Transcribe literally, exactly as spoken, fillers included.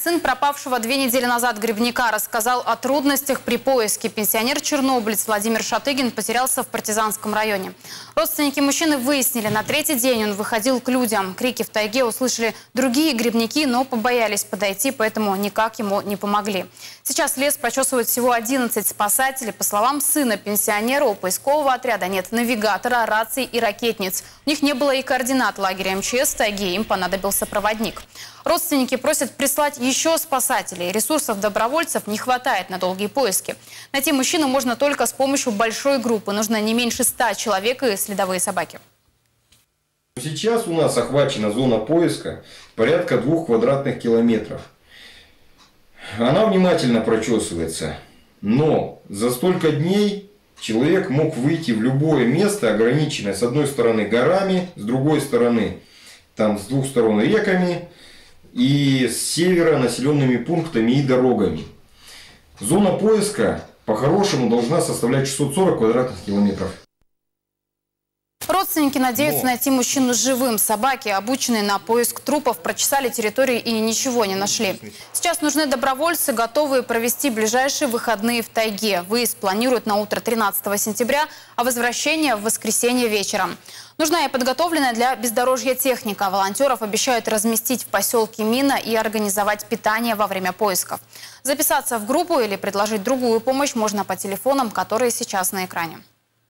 Сын пропавшего две недели назад грибника рассказал о трудностях при поиске. Пенсионер-чернобылец Владимир Шатыгин потерялся в Партизанском районе. Родственники мужчины выяснили, на третий день он выходил к людям. Крики в тайге услышали другие грибники, но побоялись подойти, поэтому никак ему не помогли. Сейчас лес прочесывают всего одиннадцать спасателей. По словам сына пенсионера, у поискового отряда нет навигатора, раций и ракетниц. У них не было и координат лагеря эм че эс в тайге, им понадобился проводник. Родственники просят прислать еще спасателей. Ресурсов добровольцев не хватает на долгие поиски. Найти мужчину можно только с помощью большой группы. Нужно не меньше ста человек и следовые собаки. Сейчас у нас охвачена зона поиска порядка двух квадратных километров. Она внимательно прочесывается, но за столько дней человек мог выйти в любое место, ограниченное с одной стороны горами, с другой стороны, там с двух сторон реками, и с севера населенными пунктами и дорогами. Зона поиска по-хорошему должна составлять шестьсот сорок квадратных километров. Родственники надеются Но... найти мужчину живым. Собаки, обученные на поиск трупов, прочесали территорию и ничего не нашли. Сейчас нужны добровольцы, готовые провести ближайшие выходные в тайге. Выезд планируют на утро тринадцатого сентября, а возвращение в воскресенье вечером. Нужна и подготовленная для бездорожья техника. Волонтеров обещают разместить в поселке Мина и организовать питание во время поисков. Записаться в группу или предложить другую помощь можно по телефонам, которые сейчас на экране.